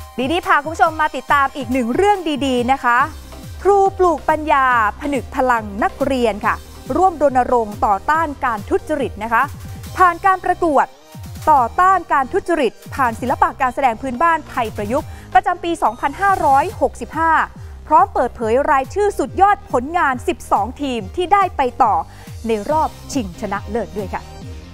ดีๆพาคุณผู้ชมมาติดตามอีกหนึ่งเรื่องดีๆนะคะครูปลูกปัญญาผนึกพลังนักเรียนค่ะร่วมรณรงค์ต่อต้านการทุจริตนะคะผ่านการประกวดต่อต้านการทุจริตผ่านศิลปะการแสดงพื้นบ้านไทยประยุกต์ประจำปี 2565 พร้อมเปิดเผยรายชื่อสุดยอดผลงาน 12 ทีมที่ได้ไปต่อในรอบชิงชนะเลิศด้วยค่ะ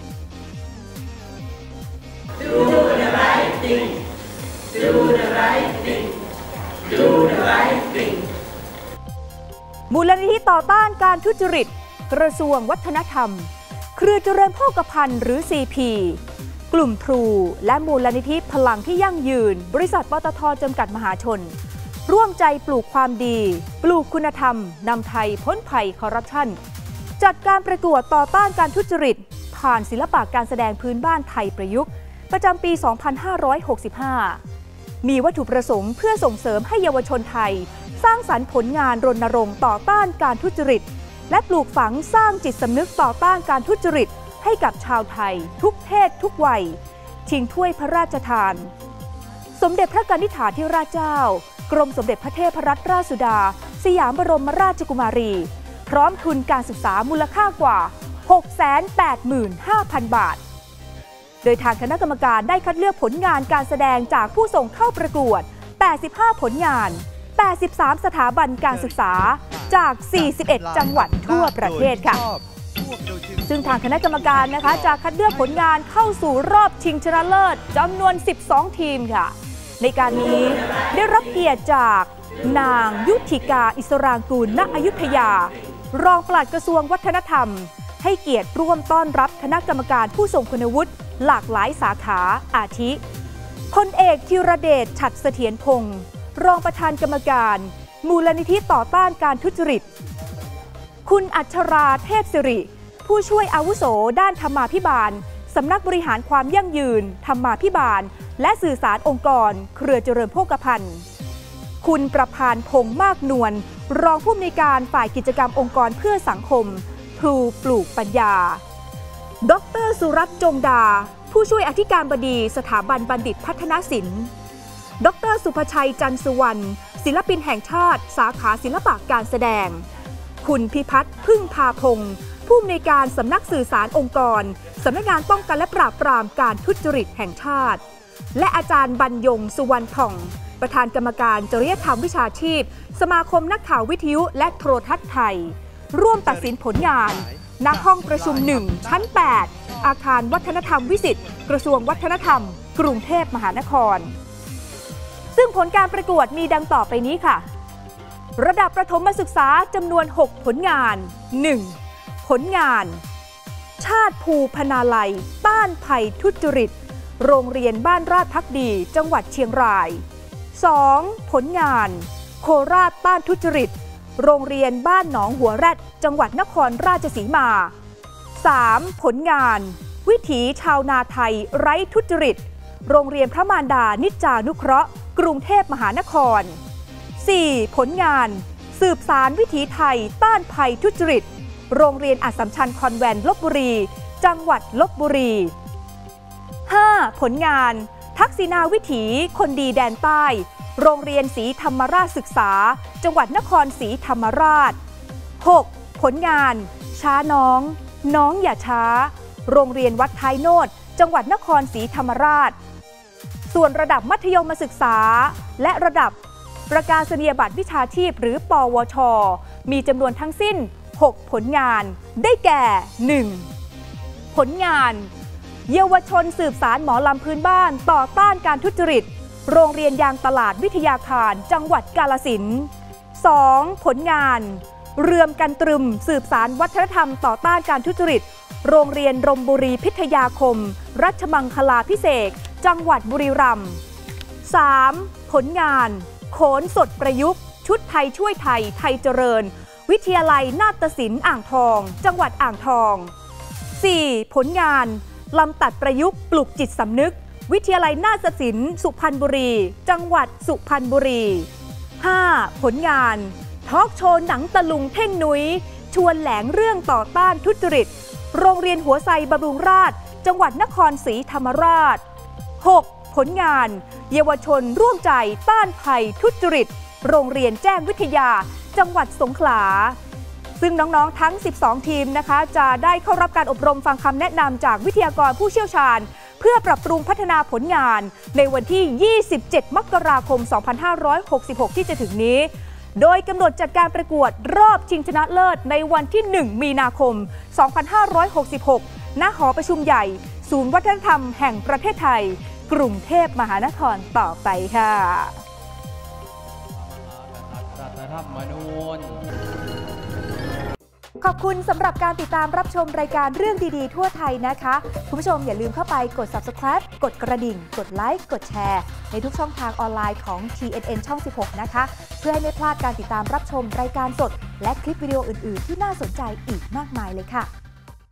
Do the right thing Do the right thing Do the right thing มูลนิธิต่อต้านการทุจริตกระทรวงวัฒนธรรมเครือเจริญโภคภัณฑ์หรือ CP กลุ่มทรูและมูลนิธิพลังที่ยั่งยืนบริษัทปตท.จำกัดมหาชนร่วมใจปลูกความดีปลูกคุณธรรมนำไทยพ้นภัยคอร์รัปชันจัดการประกวดต่อต้านการทุจริตผ่านศิลปะการแสดงพื้นบ้านไทยประยุกต์ประจำปี 2565 มีวัตถุประสงค์เพื่อส่งเสริมให้เยาวชนไทยสร้างสรรค์ผลงานรณรงค์ต่อต้านการทุจริตและปลูกฝังสร้างจิตสำนึกต่อต้านการทุจริตให้กับชาวไทยทุกเพศทุกวัยชิงถ้วยพระราชทานสมเด็จพระกนิษฐาธิราชเจ้ากรมสมเด็จพระเทพรัตนราชสุดาสยามบรมราชกุมารีพร้อมทุนการศึกษามูลค่ากว่า 685,000 บาทโดยทางคณะกรรมการได้คัดเลือกผลงานการแสดงจากผู้ส่งเข้าประกวด 85 ผลงาน 83 สถาบันการศึกษาจาก 41 จังหวัดทั่วประเทศค่ะซึ่งทางคณะกรรมการนะคะจะคัดเลือกผลงานเข้าสู่รอบชิงชนะเลิศจำนวน 12 ทีมค่ะในการนี้ได้รับเกียรติจากนางยุทธิกาอิสรางกูลณอยุธยารองปลัดกระทรวงวัฒนธรรมให้เกียรติร่วมต้อนรับคณะกรรมการผู้ทรงคุณวุฒิหลากหลายสาขาอาทิพลเอกธีรเดช ฉัตรเสถียรพงศ์รองประธานกรรมการมูลนิธิต่อต้านการทุจริตคุณอัชราเทพสิริผู้ช่วยอาวุโสด้านธรรมาภิบาลสำนักบริหารความยั่งยืนธรรมาภิบาลและสื่อสารองค์กรเครือเจริญโภคภัณฑ์คุณประพานพงษ์มากนวลรองผู้อำนวยการฝ่ายกิจกรรมองค์กรเพื่อสังคมครูปลูกปัญญาดร.สุรัตน์จงดาผู้ช่วยอธิการบดีสถาบันบัณฑิตพัฒนศิลป์ดร.สุภชัยจันทร์สุวรรณศิลปินแห่งชาติสาขาศิลปะการแสดงคุณพิพัฒน์พึ่งพาพงศ์ผู้อำนวยการสำนักสื่อสารองค์กรสำนักงานป้องกันและปราบปรามการทุจริตแห่งชาติและอาจารย์บรรยงสุวรรณผ่องประธานกรรมการจริยธรรมวิชาชีพสมาคมนักข่าววิทยุและโทรทัศน์ไทยร่วมตัดสินผลงานณห้องประชุม 1 ชั้น 8 อาคารวัฒนธรรมวิสิตกระทรวงวัฒนธรรมกรุงเทพมหานครซึ่งผลการประกวดมีดังต่อไปนี้ค่ะระดับประถมศึกษาจำนวน 6 ผลงาน 1. ผลงานชาติภูพนาลัยต้านภัยทุจริตโรงเรียนบ้านราชภักดีจังหวัดเชียงราย 2. ผลงานโคราชต้านทุจริตโรงเรียนบ้านหนองหัวแรดจังหวัดนครราชสีมา 3. ผลงานวิถีชาวนาไทยไร้ทุจริตโรงเรียนพระมารดานิจจานุเคราะห์กรุงเทพมหานคร 4. ผลงานสืบสารวิถีไทยต้านภัยทุจริตโรงเรียนอัสสัมชัญคอนแวนต์ลพบุรีจังหวัดลพบุรี 5. ผลงานทักษิณาวิถีคนดีแดนใต้โรงเรียนศรีธรรมราชศึกษาจังหวัดนครศรีธรรมราช 6. ผลงานช้าน้องน้องอย่าช้าโรงเรียนวัดท้ายโนดจังหวัดนครศรีธรรมราชส่วนระดับมัธยมศึกษาและระดับประกาศนียบัตรวิชาชีพหรือปวชมีจำนวนทั้งสิ้น6 ผลงานได้แก่ 1. ผลงานเยาวชนสืบสารหมอลำพื้นบ้านต่อต้านการทุจริตโรงเรียนยางตลาดวิทยาคารจังหวัดกาฬสินธุ์ 2. ผลงานเรือนกันตรึมสืบสารวัฒนธรรมต่อต้านการทุจริตโรงเรียนรมบุรีพิทยาคมรัชมังคลาภิเษกจังหวัดบุรีรัมย์ 3. ผลงานโขนสดประยุกต์ชุดไทยช่วยไทยไทยเจริญวิทยาลัยนาฏศิลป์อ่างทองจังหวัดอ่างทอง 4. ผลงานลำตัดประยุกต์ปลุกจิตสำนึกวิทยาลัยนาฏศิลป์สุพรรณบุรีจังหวัดสุพรรณบุรี 5. ผลงานทอล์กโชว์หนังตะลุงเท่งนุ้ยชวนแหลงเรื่องต่อต้านทุจริตโรงเรียนหัวไซบำรุงราษฎร์จังหวัดนครศรีธรรมราช 6. ผลงานเยาวชนร่วมใจต้านภัยทุจริตโรงเรียนแจ้งวิทยาจังหวัดสงขลาซึ่งน้องๆทั้ง12ทีมนะคะจะได้เข้ารับการอบรมฟังคำแนะนำจากวิทยากรผู้เชี่ยวชาญเพื่อปรับปรุงพัฒนาผลงานในวันที่ 27 มกราคม 2566 ที่จะถึงนี้โดยกำหนดจัดการประกวดรอบชิงชนะเลิศในวันที่ 1 มีนาคม 2566 ณ หอประชุมใหญ่ศูนย์วัฒนธรรมแห่งประเทศไทยกรุงเทพมหานครต่อไปค่ะขอบคุณสำหรับการติดตามรับชมรายการเรื่องดีๆทั่วไทยนะคะคุณผู้ชมอย่าลืมเข้าไปกด Subscribe กดกระดิ่งกดไลค์กดแชร์ในทุกช่องทางออนไลน์ของ TNN ช่อง 16 นะคะเพื่อให้ไม่พลาดการติดตามรับชมรายการสดและคลิปวิดีโออื่นๆที่น่าสนใจอีกมากมายเลยค่ะ